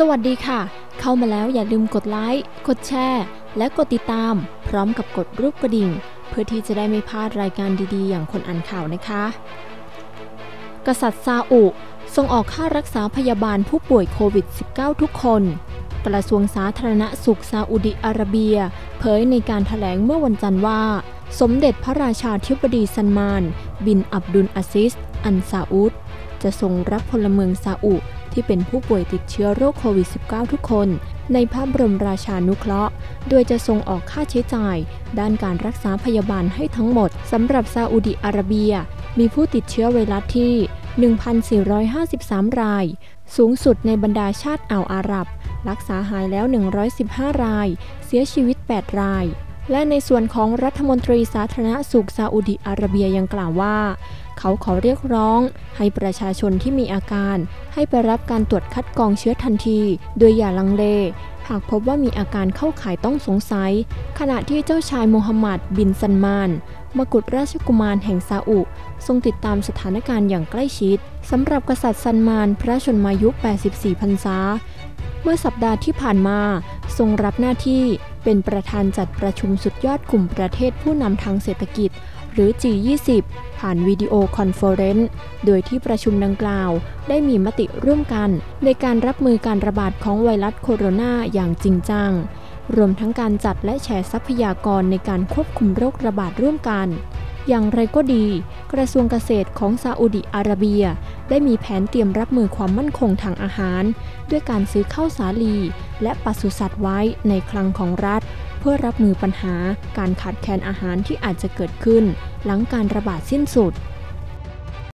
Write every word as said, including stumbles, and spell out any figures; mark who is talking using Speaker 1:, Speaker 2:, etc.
Speaker 1: วัสดีค่ะเข้ามาแล้วอย่าลืมกดไลค์กดแชร์และกดติดตามพร้อมกับกดรูปกระดิ่งเพื่อที่จะได้ไม่พลาดรายการดีๆอย่างคนอ่านข่าวนะคะกษัตริย์ซาอุส่งออกค่ารักษาพยาบาลผู้ป่วยโควิด สิบเก้า ทุกคนกระทรวงสาธารณสุขซาอุดิอาระเบียเผยในการแถลงเมื่อวันจันทร์ว่าสมเด็จพระราชาธิบดีซัลมานบินอับดุลอาซิซอัลซาอุดจะทรงรับพลเมืองซาอุที่เป็นผู้ป่วยติดเชื้อโรคโควิด สิบเก้า ทุกคนในพระบรมราชานุเคราะห์โดยจะทรงออกค่าใช้จ่ายด้านการรักษาพยาบาลให้ทั้งหมดสำหรับซาอุดิอาระเบียมีผู้ติดเชื้อไวรัสที่ หนึ่งพันสี่ร้อยห้าสิบสาม รายสูงสุดในบรรดาชาติอ่าวอาหรับรักษาหายแล้วหนึ่งร้อยสิบห้ารายเสียชีวิตแปดรายและในส่วนของรัฐมนตรีสาธารณสุขซาอุดิอาระเบียยังกล่าวว่าเขาขอเรียกร้องให้ประชาชนที่มีอาการให้ไปรับการตรวจคัดกรองเชื้อทันทีโดยอย่าลังเลหากพบว่ามีอาการเข้าข่ายต้องสงสัยขณะที่เจ้าชายโมฮัมหมัดบินซัลมานมกุฎราชกุมารแห่งซาอุทรงติดตามสถานการณ์อย่างใกล้ชิดสำหรับกษัตริย์ซัลมานพระชนมายุแปดสิบสี่พรรษาเมื่อสัปดาห์ที่ผ่านมาทรงรับหน้าที่เป็นประธานจัดประชุมสุดยอดกลุ่มประเทศผู้นำทางเศรษฐกิจหรือ จี ยี่สิบ ผ่านวิดีโอคอนเฟอเรนซ์โดยที่ประชุมดังกล่าวได้มีมติร่วมกันในการรับมือการระบาดของไวรัสโคโรนาอย่างจริงจังรวมทั้งการจัดและแชร์ทรัพยากรในการควบคุมโรคระบาดร่วมกันอย่างไรก็ดีกระทรวงเกษตรของซาอุดิอาระเบียได้มีแผนเตรียมรับมือความมั่นคงทางอาหารด้วยการซื้อข้าวสาลีและปศุสัตว์ไว้ในคลังของรัฐเพื่อรับมือปัญหาการขาดแคลนอาหารที่อาจจะเกิดขึ้นหลังการระบาดสิ้นสุด